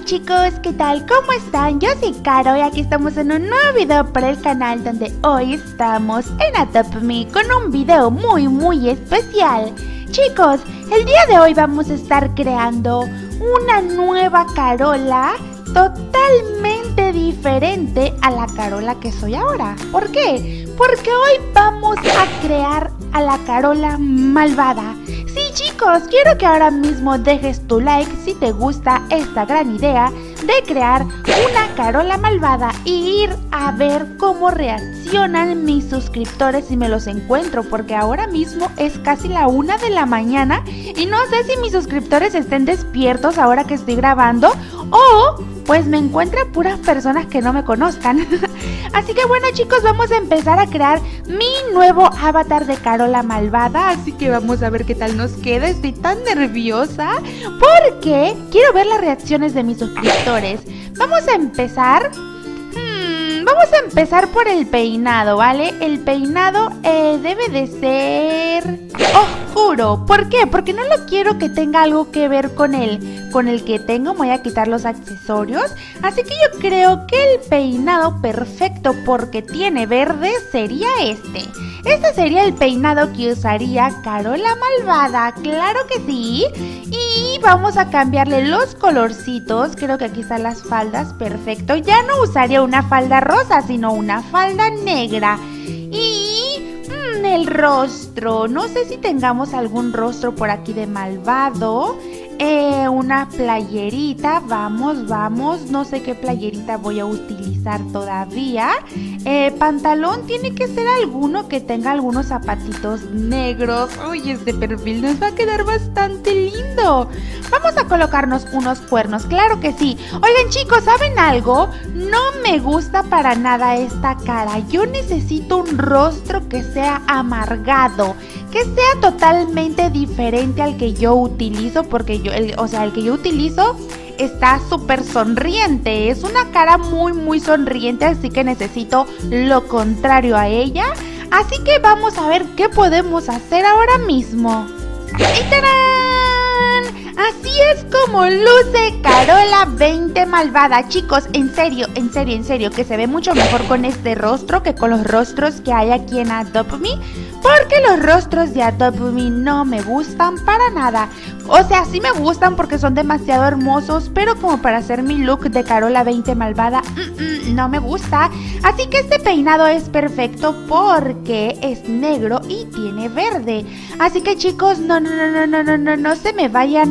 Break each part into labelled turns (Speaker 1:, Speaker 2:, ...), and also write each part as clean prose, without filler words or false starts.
Speaker 1: chicos, ¿qué tal? ¿Cómo están? Yo soy Caro y aquí estamos en un nuevo video para el canal donde hoy estamos en Adopt Me con un video muy especial. Chicos, el día de hoy vamos a estar creando una nueva Carola totalmente diferente a la Carola que soy ahora. ¿Por qué? Porque hoy vamos a crear a la Carola malvada. Sí, chicos, quiero que ahora mismo dejes tu like si te gusta esta gran idea de crear una Carola malvada y ir a ver cómo reaccionan mis suscriptores si me los encuentro, porque ahora mismo es casi la 1 de la mañana y no sé si mis suscriptores estén despiertos ahora que estoy grabando o pues me encuentran puras personas que no me conozcan. Así que bueno, chicos, vamos a empezar a crear mi nuevo avatar de Carola malvada. Así que vamos a ver qué tal nos queda. Estoy tan nerviosa porque quiero ver las reacciones de mis suscriptores. Vamos a empezar por el peinado, ¿vale? El peinado debe de ser oscuro. ¿Por qué? Porque no lo quiero que tenga algo que ver con el que tengo. Voy a quitar los accesorios. Así que yo creo que el peinado perfecto porque tiene verde sería este. Este sería el peinado que usaría Carola malvada. ¡Claro que sí! Y vamos a cambiarle los colorcitos. Creo que aquí están las faldas. Perfecto. Ya no usaría una falda rosa, sino una falda negra. Y el rostro. No sé si tengamos algún rostro por aquí de malvado. Una playerita. Vamos. No sé qué playerita voy a utilizar todavía. Pantalón tiene que ser alguno que tenga algunos zapatitos negros. Uy, este perfil nos va a quedar bastante lindo. Vamos a colocarnos unos cuernos, claro que sí. Oigan, chicos, ¿saben algo? No me gusta para nada esta cara. Yo necesito un rostro que sea amargado, que sea totalmente diferente al que yo utilizo, porque el que yo utilizo está súper sonriente. Es una cara muy sonriente, así que necesito lo contrario a ella. Así que vamos a ver qué podemos hacer ahora mismo. ¡Y tarán! Así es como luce Carola 20 malvada. Chicos, en serio, que se ve mucho mejor con este rostro que con los rostros que hay aquí en Adopt Me, porque los rostros de Adopt Me no me gustan para nada. O sea, sí me gustan porque son demasiado hermosos, pero como para hacer mi look de Carola 20 malvada, no me gusta. Así que este peinado es perfecto porque es negro y tiene verde. Así que chicos, no se me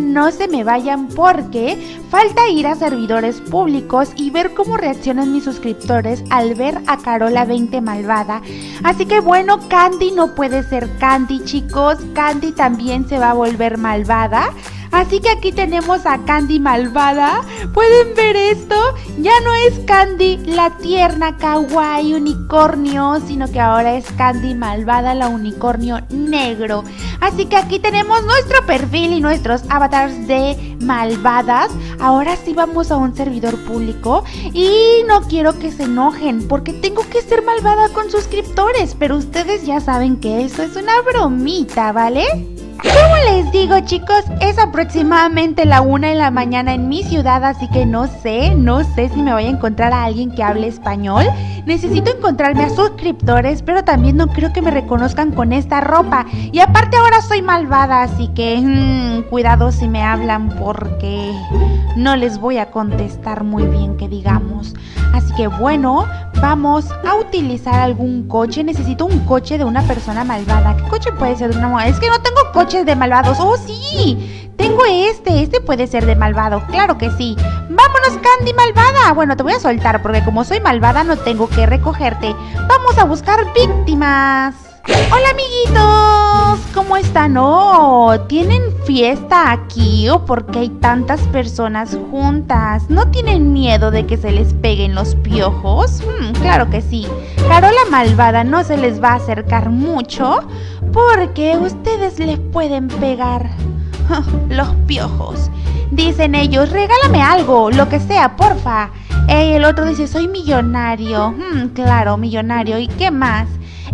Speaker 1: vayan porque falta ir a servidores públicos y ver cómo reaccionan mis suscriptores al ver a Carola 20 malvada. Así que bueno, Candy no puede ser Candy, chicos. Candy también se va a volver malvada. Así que aquí tenemos a Candy malvada. ¿Pueden ver esto? Ya no es Candy la tierna kawaii unicornio, sino que ahora es Candy malvada la unicornio negro. Así que aquí tenemos nuestro perfil y nuestros avatars de malvadas. Ahora sí vamos a un servidor público y no quiero que se enojen porque tengo que ser malvada con suscriptores, pero ustedes ya saben que eso es una bromita, ¿vale? Como les digo, chicos, es aproximadamente la 1 de la mañana en mi ciudad, así que no sé si me voy a encontrar a alguien que hable español. Necesito encontrarme a suscriptores, pero también no creo que me reconozcan con esta ropa. Y aparte ahora soy malvada, así que cuidado si me hablan porque no les voy a contestar muy bien, que digamos. Así que bueno, vamos a utilizar algún coche. Necesito un coche de una persona malvada. ¿Qué coche puede ser de una malvada? Es que no tengo coches de malvados. ¡Oh, sí! Tengo este puede ser de malvado. Claro que sí. ¡Vámonos, Candy malvada! Bueno, te voy a soltar porque como soy malvada no tengo que recogerte. Vamos a buscar víctimas. Hola, amiguitos. ¿Cómo están? Oh, ¿tienen fiesta aquí o por qué hay tantas personas juntas? ¿No tienen miedo de que se les peguen los piojos? Claro que sí. Carola malvada no se les va a acercar mucho porque ustedes les pueden pegar los piojos. Dicen ellos, regálame algo, lo que sea, porfa. El otro dice, soy millonario. Claro, millonario. ¿Y qué más?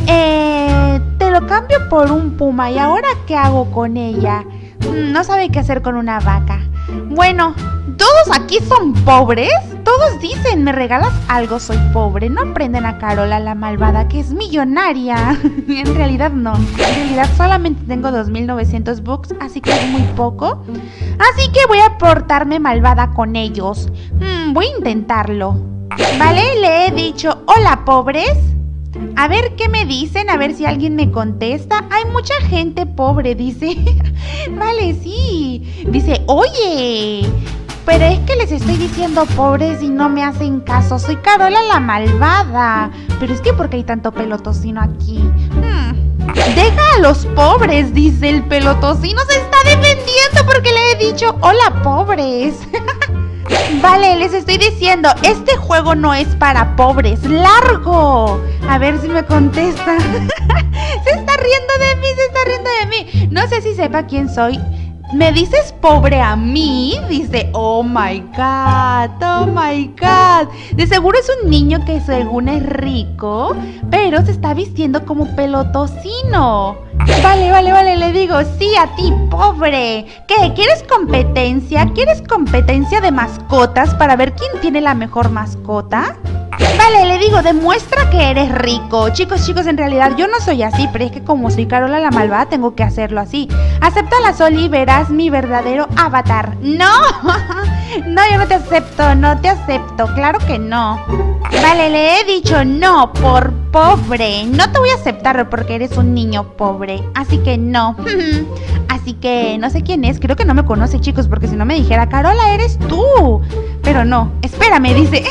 Speaker 1: Te lo cambio por un puma. ¿Y ahora qué hago con ella? No sabe qué hacer con una vaca. Bueno, ¿Todos aquí son pobres? Todos dicen, ¿me regalas algo? Soy pobre. No aprenden a Carola la malvada, que es millonaria. En realidad no. En realidad solamente tengo 2900 bucks, así que es muy poco. Así que voy a portarme malvada con ellos. Voy a intentarlo. Vale, le he dicho, hola pobres. A ver qué me dicen, a ver si alguien me contesta. Hay mucha gente pobre, dice. Vale, sí. Dice, oye, pero es que les estoy diciendo pobres y no me hacen caso. Soy Carola la malvada. Pero es que ¿por qué hay tanto pelotocino aquí? Deja a los pobres, dice el pelotocino. Se está defendiendo porque le he dicho, hola pobres. Vale, les estoy diciendo, este juego no es para pobres. ¡Largo! A ver si me contesta. Se está riendo de mí, se está riendo de mí. No sé si sepa quién soy. ¿Me dices pobre a mí? Dice, oh my god, oh my god. De seguro es un niño que según es rico, pero se está vistiendo como pelotocino. Vale, le digo, sí a ti, pobre. ¿Qué? ¿Quieres competencia? ¿Quieres competencia de mascotas para ver quién tiene la mejor mascota? Vale, le digo, demuestra que eres rico. Chicos, en realidad yo no soy así, pero es que como soy Carola la malvada tengo que hacerlo así. Acéptala, Sol, y verás mi verdadero avatar. ¡No! No, yo no te acepto, claro que no. Vale, le he dicho no por pobre. No te voy a aceptar porque eres un niño pobre, así que no. Así que no sé quién es, creo que no me conoce, chicos, porque si no me dijera, Carola, eres tú. Pero no, espérame, dice.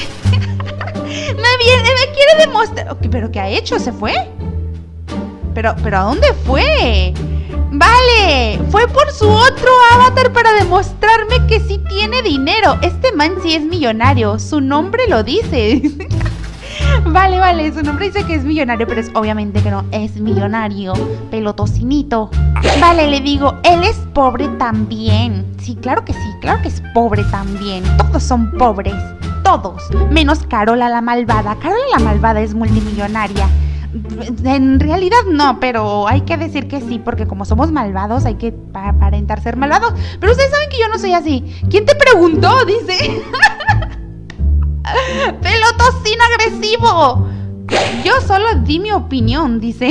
Speaker 1: Me quiere demostrar. ¿Pero qué ha hecho? ¿Se fue? ¿Pero a dónde fue? Vale, fue por su otro avatar para demostrarme que sí tiene dinero. Este man sí es millonario, su nombre lo dice. Vale, su nombre dice que es millonario, pero es obviamente que no es millonario. Pelotocinito. Vale, le digo, él es pobre también. Sí, claro que es pobre también. Todos son pobres. Todos, menos Carola la malvada. Carola la malvada es multimillonaria. En realidad no, pero hay que decir que sí, porque como somos malvados hay que aparentar ser malvados. Pero ustedes saben que yo no soy así. ¿Quién te preguntó? Dice. Pelotocino agresivo. Yo solo di mi opinión, dice.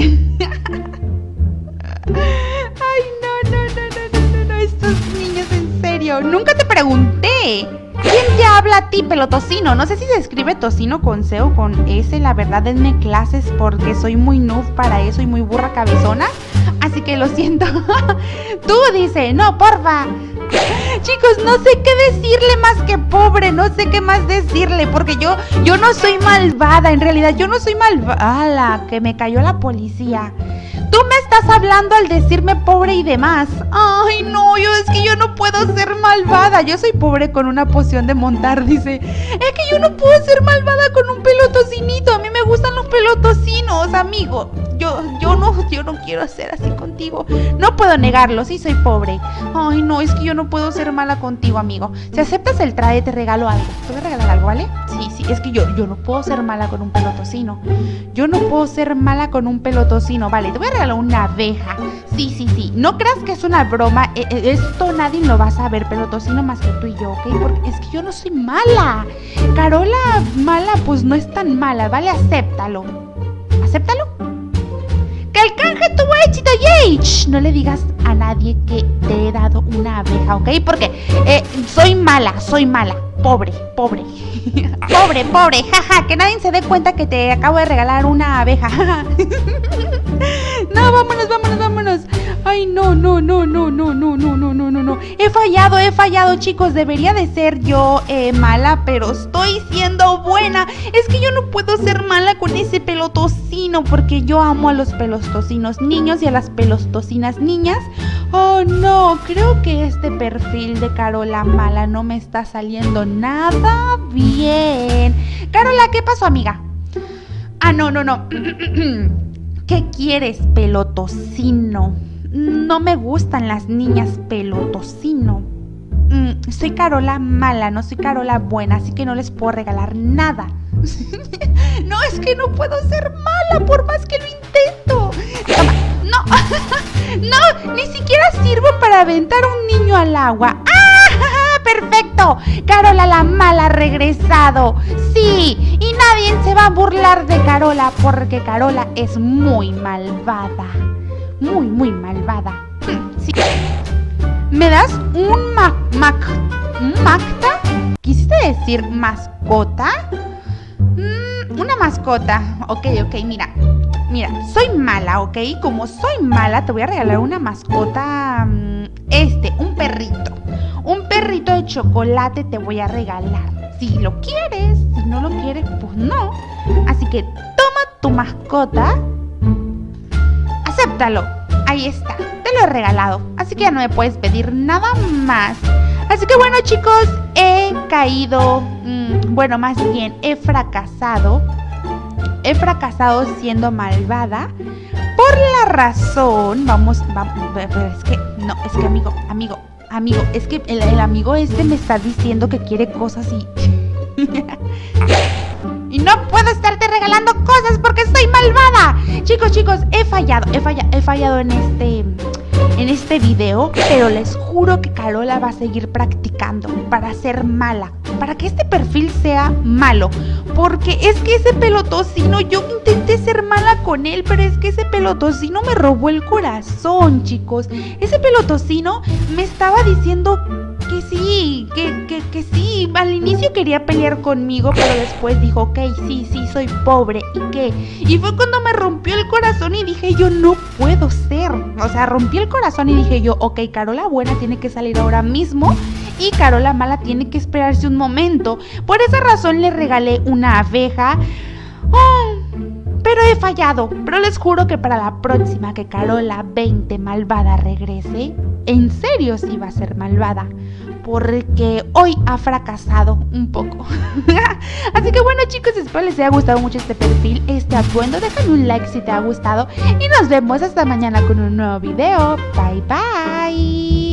Speaker 1: Ay, no, estos niños, en serio. Nunca te pregunté. ¿Quién te habla a ti, pelotocino? No sé si se escribe tocino con C o con S. La verdad, denme clases porque soy muy noob para eso y muy burra cabezona. Así que lo siento. Tú dice, no, porfa. Chicos, no sé qué decirle más que pobre. No sé qué más decirle porque yo no soy malvada. En realidad, yo no soy malvada. ¡Hala! Que me cayó la policía. Tú me estás hablando al decirme pobre y demás. Ay, no, es que yo no puedo ser malvada. Yo soy pobre con una poción de montar, dice. Es que yo no puedo ser malvada con un pelotocinito. A mí me gustan los pelotocinos, amigo. Yo no quiero ser así contigo. No puedo negarlo, sí soy pobre. Ay, no, es que yo no puedo ser mala contigo, amigo. Si aceptas el traje, te regalo algo. ¿Te voy a regalar algo, vale? Sí, es que yo no puedo ser mala con un pelotocino. Yo no puedo ser mala con un pelotocino. Vale, te voy a regalar una abeja. Sí. No creas que es una broma. Esto nadie lo va a saber, pelotocino, más que tú y yo, ¿ok? Porque es que yo no soy mala. Carola mala, pues no es tan mala, ¿vale? Acéptalo. ¿Acéptalo? ¡Que el canje tuvo éxito! ¡Yay! Shh, no le digas a nadie que te he dado una abeja, ¿ok? Porque soy mala. Pobre. Pobre, jaja, que nadie se dé cuenta que te acabo de regalar una abeja. No, vámonos. Ay, no. He fallado, chicos. Debería de ser yo mala, pero estoy siendo buena. Es que yo no puedo ser mala con ese pelotocino, porque yo amo a los pelotocinos niños y a las pelotocinas niñas. Oh, no, creo que este perfil de Carola mala no me está saliendo nada bien. Carola, ¿qué pasó, amiga? Ah, no. ¿Qué quieres, pelotocino? No me gustan las niñas pelotocino. Soy Carola mala, no soy Carola buena, así que no les puedo regalar nada. No, es que no puedo ser mala por más que lo intento. No, ni siquiera sirvo para aventar a un niño al agua. ¡Ah! perfecto! Carola la mala ha regresado. Sí, y nadie se va a burlar de Carola porque Carola es muy malvada. Muy malvada. Sí. ¿Me das un macta? ¿Quisiste decir mascota? Una mascota. Ok, mira, soy mala, ¿ok? Como soy mala, te voy a regalar una mascota, un perrito. Un perrito de chocolate te voy a regalar. Si lo quieres, si no lo quieres, pues no. Así que toma tu mascota. Acéptalo. Ahí está, te lo he regalado. Así que ya no me puedes pedir nada más. Así que bueno, chicos, he caído, bueno, más bien he fracasado. He fracasado siendo malvada por la razón, pero es que, no, es que amigo, es que el amigo este me está diciendo que quiere cosas y... y no puedo estarte regalando cosas porque soy malvada. Chicos, he fallado en este video, pero les juro que Carola va a seguir practicando para ser mala, para que este perfil sea malo, porque es que ese pelotocino, yo intenté ser mala con él, pero es que ese pelotocino me robó el corazón, chicos. Ese pelotocino me estaba diciendo que sí, que sí, al inicio quería pelear conmigo, pero después dijo, ok, sí, soy pobre, ¿y qué? Y fue cuando me rompió el corazón y dije yo, no puedo ser, o sea, rompí el corazón y dije yo, ok, Carola buena tiene que salir ahora mismo y Carola mala tiene que esperarse un momento. Por esa razón le regalé una abeja. Pero he fallado, pero les juro que para la próxima que Carola 20 malvada regrese, en serio sí va a ser malvada, porque hoy ha fracasado un poco. Así que bueno, chicos, espero les haya gustado mucho este perfil, este atuendo. Déjame un like si te ha gustado y nos vemos hasta mañana con un nuevo video. Bye bye.